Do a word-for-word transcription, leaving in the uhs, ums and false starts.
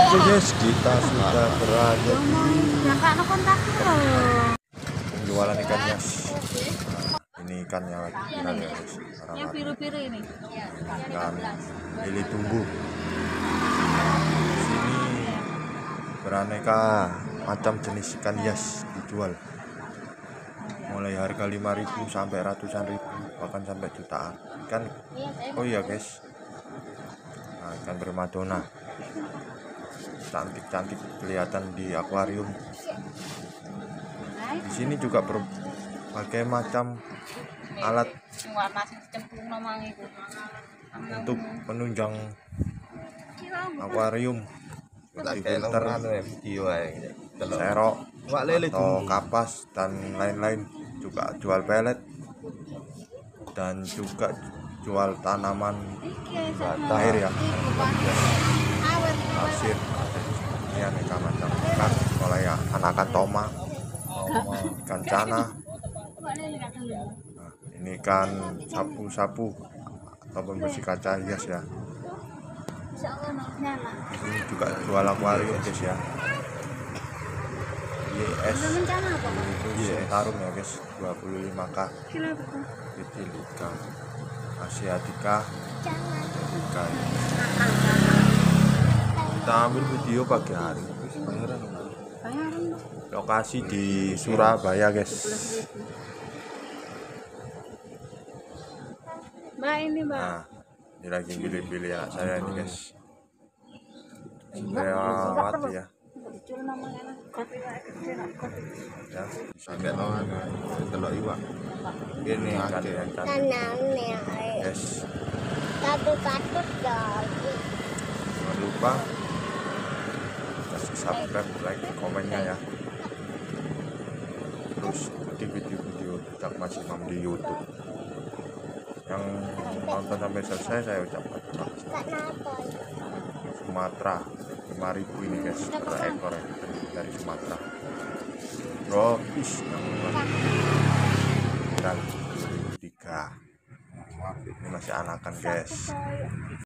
Oke guys, kita sudah berada di penjualan ikan hias. Nah, ini ikan yang lagi viral ya guys. Yang biru-biru ini. Ikan lili tumbuh. Di sini beraneka macam jenis ikan hias dijual. Mulai harga lima ribu sampai ratusan ribu, bahkan sampai jutaan. Ikan, oh iya guys. Nah, ikan bermadona. Cantik-cantik kelihatan di akuarium. Di sini juga berbagai macam alat untuk menunjang akuarium seperti filter, serok, atau kapas dan lain-lain. Juga jual pelet dan juga jual tanaman air ya, pasir. Ini aneka macam ikan, mulai ya anakan toma, ikan cana. Nah, ini ikan sapu-sapu ataupun besi kaca hias ya. Ini juga jual akuarium guys ya. Y S itu Tarum ya guys, dua puluh lima K. Vitilika, Asiatica, Vitilika. Kita ambil video pagi hari. Lokasi di Surabaya guys. Mbak ini mbak. Nah, ini lagi pilih-pilih anak saya ini guys. Saya mati ya. Ya, sampai lawan telok iwak. Ini ikan yang cantik. Yes. Katut-katut dong. Jangan lupa kasih subscribe, like, komennya ya. Terus ikuti video-video Cak Mas Imam di YouTube. Yang nonton sampai selesai saya ucapkan terima kasih. Sumatera lima ribu ini guys per ekor ya, dari Sumatera. Tropis yang viral dua ribu tiga. Ini masih anakan guys.